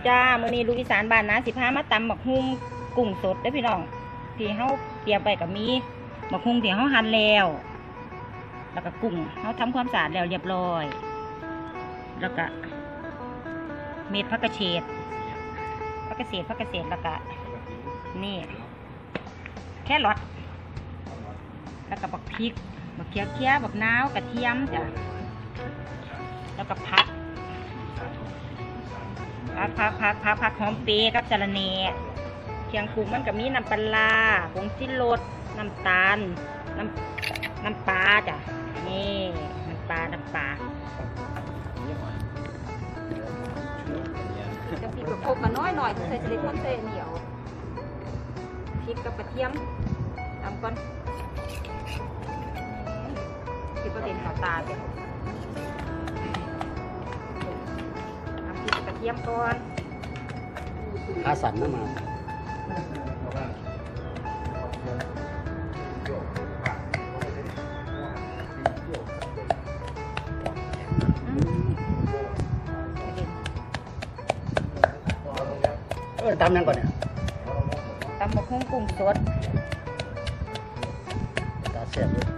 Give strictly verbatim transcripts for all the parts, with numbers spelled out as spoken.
จ้ามื้อนี้ลูกอีสานบ้านนะสิพามาตำหมักฮุ้งกุ้งสดเด้อพี่น้องที่เฮาเตรียมไปกับมีหมักฮุ้งที่เฮาหั่นแล้วแล้วก็กุ้งเฮาทำความสะอาดแล้วเรียบร้อยแล้วก็เม็ดผักกระเฉดผักกระเฉดผักกระเฉดแล้วก็นี่แค่รสแล้วก็บักพริกบักเขียวเขียวบักนาวกระเทียมจ้ะแล้วก็ผักผักผักผักผักผักหอมเปรี้ยกับจระเนเคียงปรุงมันก็มีน้ำปลาผงจิ้นรสน้ำตาลน้ำน้ำปลาจ้ะนี่น้ำปลาน้ำปลาจะพริกกับโคกมาน้อยหน่อยใส่สลิดมันเส้นเหนียวพริกกับกระเทียมทำก่อนสิบเปอร์เซ็นต์ขาวตาจ้ะทำพริกกระเทียมก่อนขาสั่นน้ำมาเออตำยังก่อนเนี่ยตำหมกฮุ้งกุ้งสดตาเสียบเลย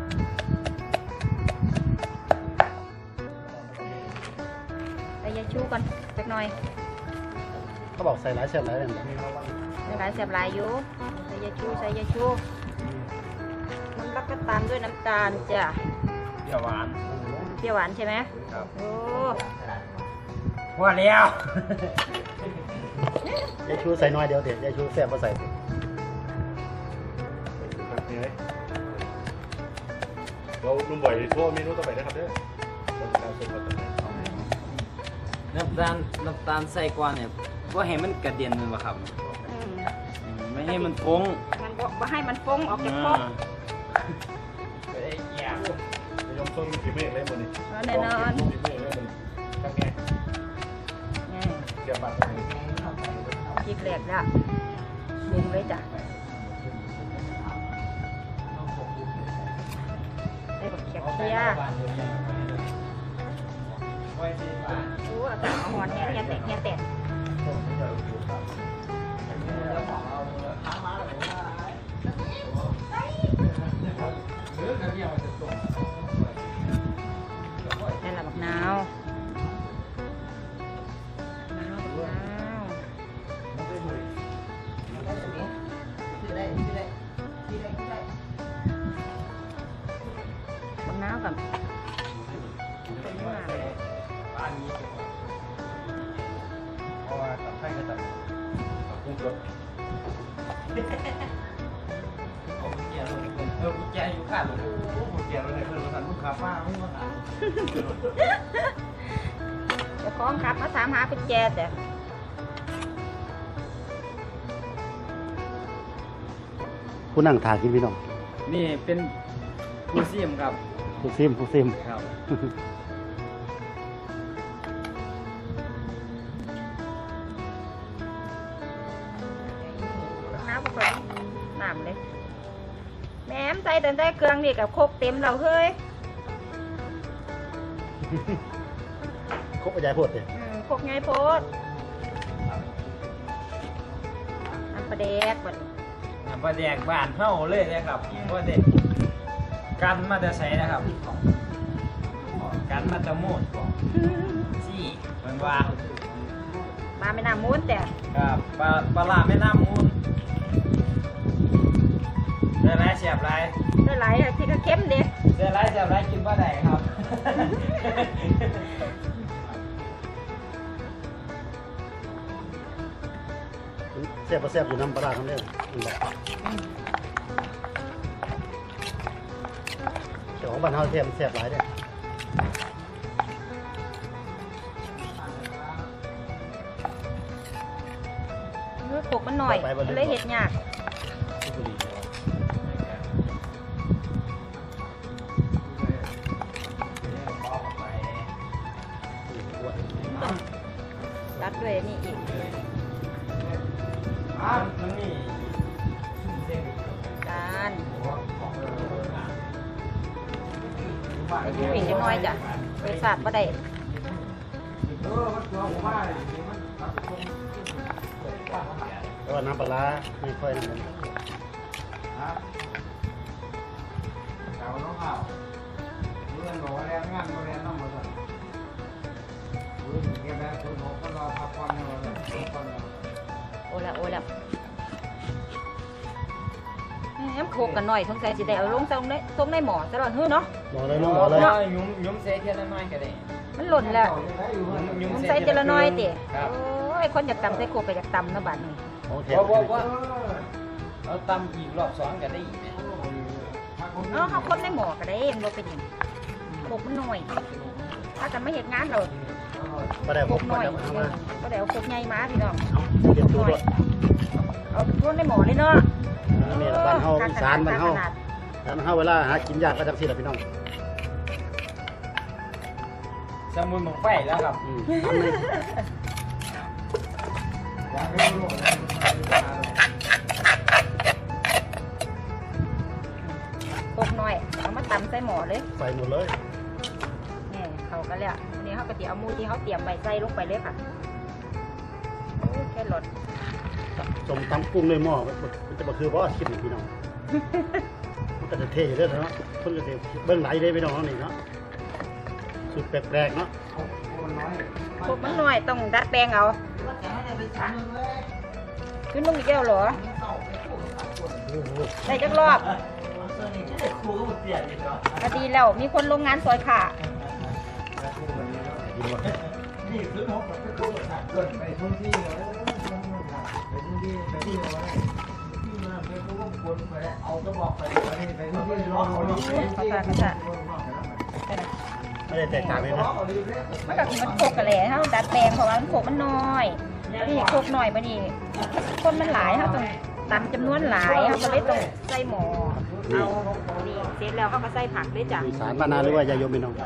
ใส่ยาชูก่อนสักหน่อยเขาบอกใส่หลายเสียบหลายเลยใส่หลายเสียบหลายอยู่ใส่ยาชูใส่ยาชูน้ำรักก็ตามด้วยน้ำตาลจ้ะเปรี้ยวหวานเปรี้ยวหวานใช่ไหมครับโอ้ว่าแล้วยายชูใส่น้อยเดียวเด็ดยายชูแซ่บมาใส่เราลุงบ่อยทั่วเมนูต่อไปนะครับเด้อน้ำตาลน้ำตาลใส่ก่อนเนี่ยว่าให้มันกระเด็นมันวะครับไม่ให้มันฟงมันก็ให้มันฟงออกจากครกไอ้เหี้ยยมส้มผีเมฆเลยหมดนี่แน่นอนผีเมฆเลยมันทำไงเดี๋ยวบัตรพริกแหลกละดึงเลยจ้ะได้แบบเขียวเคี้ยโอ้อากาศร้อนเนี่ยเนี่ยแตกเนี่ยแตกนั่นแหละบักนาวบักนาวกับเป็นมากเลยเพราะว่าตัดไส้ก็ตัดกุ้งสดเอากุญแจลงเออกุญแจอยู่ข้างลงโอ้โหเกี่ยวเลยเพื่อนมาสั่นลูกค้าป้าไม่มาสั่นจะคล้องครับมาถามหากุญแจแต่ผู้นั่งทากินพี่น้องนี่เป็นผู้ซิมครับผู้ซิมผู้ซิมครับน้ำผสมน้ำเลยแม่มใส่แต่ได้เครื่องนี่กับโคกเต็มเราเฮ้ยโคกใหญ่โพดเลยโคกใหญ่โพดน้ำปลาแดกบัดน้ำปลาแดกบ้านเท่าเลยนะครับเพราะเด็กกันมาจะใส่นะครับกันมาจะมูดซี่เหมือนว่าปลาไม่น้ำมูนแต่ครับปลาปลาไม่น้ำมูนเดือดไรเสียบไรเดือดไรที่ก็เข้มดิเดือดไรเสียบไรกินว่าไหนครับแซ่บแซ่บอยู่น้ำปลาทำได้เขียวของบ้านเฮาแซ่บแซ่บหลายเนี่ยปลูกมันหน่อยเลยเห็ดยากตัดด้วยนี่อีกการไปดูอีกจังน้อยจ้ะไปสาดบ่ได้แต่ว่าน้ำปลาร้าไม่ค่อยนั่นกันเจ้าน้องข่าวเรื่องหนูแรงงานโรงเรียนน้องมาสั่งเรื่องเกี่ยวกับคนของคนเราพักผ่อนอยู่เลยพักผ่อนอยู่โอ้ละโอ้ละน้ำโคกกันหน่อยสงสัยสิได้เอาลงตรงในตรงในหมอซะหน่อยเฮ้ยเนาะหมอเลยลุงหมอเลยยุ่มยุ่มเสียเทียนน้อยก็ได้มันหล่นแล้วยุ่มมันเสียใส่เจละน้อยติครับโอ้ยคนอยากตำใส่โคกก็อยากตำนะบัดนี้ของแถเพมราะว่าว่าเราตำอีกรอบสองก็ได้อีกนะเนาะเขาคนในหมอก็ได้มันบ่เป็นหยังโคกมันน้อยถ้ากันไม่เห็นงานเราปลาแดกโคผมกปลาน้อยแดกมาก็ได้เอาโคกใหญ่มาพี่น้องเตรียมตัวด้วยเอาคนในหมอเลยเนาะนี่ละบ้านเฮาอีสานบ้านเฮาบ้านเฮาเวลาหากินยากก็จังซี่ล่ะพี่น้องสมุนหมกไฟแล้วครับอืมทำเลยโคกน้อยเอามาตำใส่หมอเลยใส่หมดเลยนี่เขากันแล้ววันนี้เขาก็จะเอาหมูที่เขาเตรียมไว้ใส่ลงไปเลยค่ะโอ้ยแค่หลดสมตำกุ้งเลยหม้อมันจะบ่คือบ่คิดนี่พี่น้องมันก็จะเท่อยู่เด้อเนาะเพิ่นก็สิเบิ่งไหลเลยพี่น้องนี่เนาะสุดแปลกๆเนาะพวกมันน้อยต้องดัดแปลงเอาขึ้นลงอีกแล้วเหรอโอ้โหได้จักรอบก็ดีแล้วมีคนลงงานซอยค่ะดีว่ะนี่ซื้อหกกับไปกู้กับเกิดไปพื้นที่เลยไปพื้นที่ไปที่เอาไว้ที่มาไปกู้ก็ควรไปเอาก็บอกไปไปไปพื้นที่รอเขาดีเขาจะเขาจะเป็นไงไม่ได้แตกต่างเลยนะมันก็คือมันโคกกันแหละเขาดัดแปลงเพราะว่ามันโคกมันน้อยนี่โคกน้อยมานี่คนมันหลายเขาต้องตามจำนวนหลายเขาก็เลยต้องใส่หมอเอานี่เสร็จแล้วเขาก็ใส่ผักด้วยจ้ะอีสานบ้านนาหรือว่ายายมพี่น้อง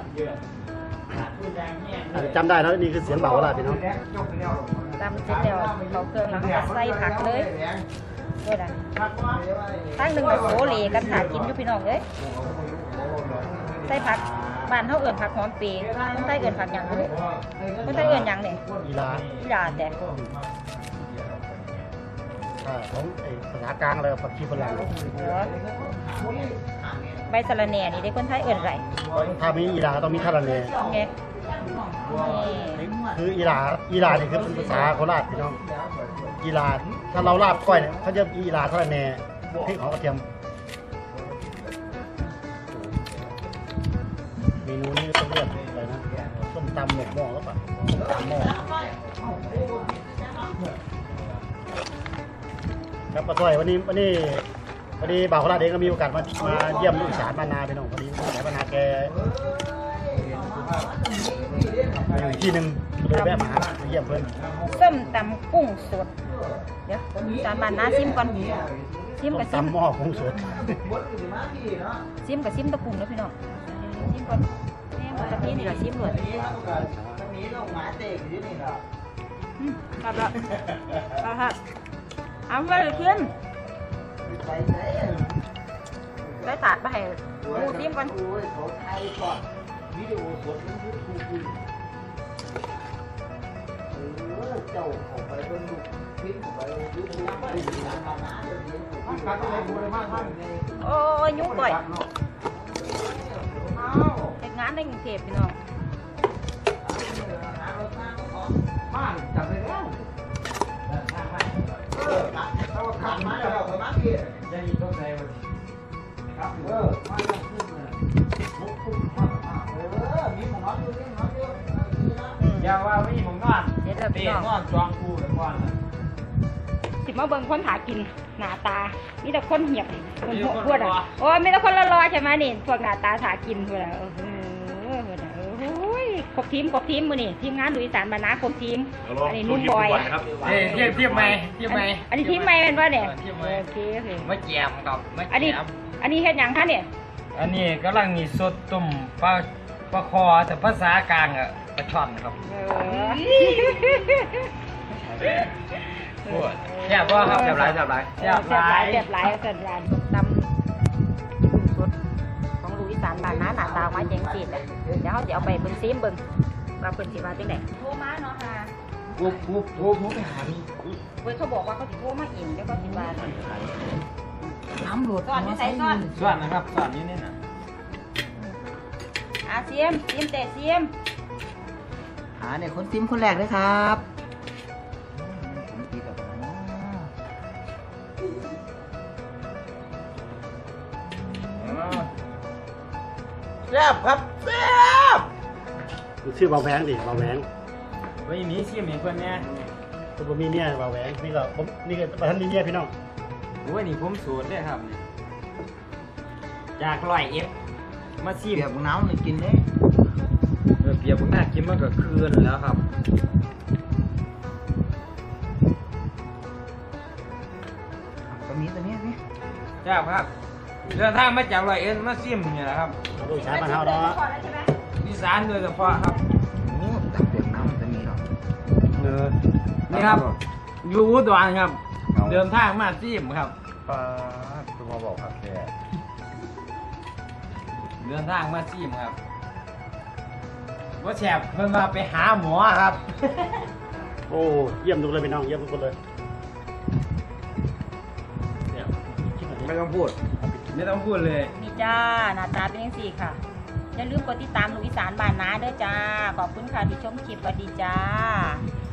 อาจจะจำได้แล้วนี่คือเสียงเบาละพี่น้องตำเสร็จแล้วเขาเครื่องแล้วเขาก็ใส่ผักเลยด้วยนะตั้งหนึ่งแบบโซเลกันหากินอยู่พี่น้องเลยใส่ผักบ้านเขาเอื่นผักหอมปีคนใต้เอื่นผักหยังเลยคนใต้เอื่นหยังเนี่ยอีลาอีหลาแต่อ่าของไอ้ภาษากลางเลยผักชีฝรั่งเหรอใบสะระแหน่นี่ได้คนไทยเอื่นไรถ้ามีอีลาก็ต้องมีทาราเนไงคืออีลาอีลานี่คือเป็นภาษาโคราชพี่น้องอีลาถ้าเราลาบก้อยเนี่ยเขาจะอีลาทาราเนพริกหอมกระเทียมเมนูนี้ต้องเรียกอะไรนะส้มตำหมกหม้อหรือเปล่าส้มตำหม้อครับป้าต้อยวันนี้วันนี้วันนี้บ่าวโคราชเองก็มีโอกาสมามาเยี่ยมลูกสาวบ้านนาพี่น้องวันนี้สายบ้านนาแกมาอยู่อีกที่หนึ่งเลยแวะมาหามาเยี่ยมเพื่อนส้มตำกุ้งสดเดี๋ยวจานบานน้าซิมก่อนซิมกับซิมตำหม้อคงสดซิมกับซิมตะกุ้งนะพี่น้องซิมก่อนแม่ตะกี้นี่เราซิมเลยอืมครับละครับครับเอาไปเลยเพื่อนได้ตัดไปให้หมูซิมก่อนเจ้าของไปเป็นลูกพิษไปยูทูบไปมันกัดอะไรกูเลยมากมากเลยโอ้ยยุ่งก่อยเด็กงานในกรุงเทพพี่น้องบ้านจับไปแล้วเออถ้าว่าขันมาแล้วก็มาพี่จะยิงต้องใจวันครับเออมาแล้วขึ้นเลยมุกคุ้มมากเออมีหมอนอยู่นี่หมอนอยู่อย่าว่าไม่ผมนอนเด็ดเลยเตีพี่ยน้องนอนจองกูแต่ก่อนสิมาเบิ่งคนหากินหน้าตามีแต่คนเหียบคนหัวพวดอ่ะโอ้ยมีแต่คนรอๆใช่ไหมนี่พวกหน้าตาหากินพวดอ่ะโอ้โหโอ้ยครบทีมครบทีมมือนี่ทีมงานดูอีสานบานนาครบทีมอันนี้นุ่มบอยเอ้ยเทียบเทียบไหมเทียบไหมอันนี้ทีมใหม่เป็นว่าเนี่ยเทียบไหมโอเคโอเคมาแจมครับมาอันแจนี้มอันนี้เฮ็ดหยังคะเนี่ยอันนี้กำลังมีสดตุ่มปลาปลาคอแต่ภาษากลางอะปลาช่อนครับเออพูดแซ่บว่าครับแซ่บหลายแซ่บหลายแซ่บหลายแซ่บหลายแซ่บหลายตำกุ้งสดของลูกอีสานบ้านนาหน้าตาออกมาแจงจีดอ่ะเดี๋ยวเขาจะเอาไปเบิ่งซีมเบิ่งว่าเพิ่นสิว่าจังได๋โทรมาเนาะค่ะปุ๊บปุ๊บปุ๊บปุ๊บไปหาเว้ยเขาบอกว่าเขาสิโทรมาเองเดี๋ยวเขาสิว่าน้ำหลดซ่อนไม่ใส่ซ่อนส่วนนะครับส่วนนี้นี่นะอาเซียมเซียมแต่เซียมหาเนี่ยคนซิมคนแรกเลยครับแซ่บครับแซ่บมันชื่อเบาแหวงดิเบาแหวงวันนี้ชิมเห็นคนเนี้ยตัวบ่มีเนี่ยเบาแหวงนี่ก็ผมนี่ก็ประธานมีเนี่ยพี่น้องวันนี้ผมสูตรเลยครับนี่จากร้อยเอ็ดมาชิมเปียกน้ำเลยกินเลยเออเปรียบผมน่ากินมากกว่าคืนแล้วครับตัวนี้ตัวนี้นี่ใช่ครับเดินทางมาจากร้อยเอ็ดมาชิมเนี่ยแหละครับเอาลูกชายบ้านเฮาเนาะก่อนแล้วใช่ไหมนิสานโดยเฉพาะครับโอ้ตักเปียกน้ำตัวนี้หรอเออนี่ครับอยู่อุดรครับ เดินทางมาชิมครับป้าคุณมาบอกครับแค่เดินทางมาชิมครับว่าแฉบเพิ่นมาไปหาหมอครับโอ้เยี่ยมทุกเลยพี่น้องเยี่ยมทุกคนเลยไม่ต้องพูดไม่ต้องพูดเลยนี่จ้าหน้าตาเป็นยังสี่ค่ะอย่าลืมกดติดตามลูกอีสานบ้านนาเด้อจ้าขอบคุณค่ะที่ชมคลิปสวัสดีจ้า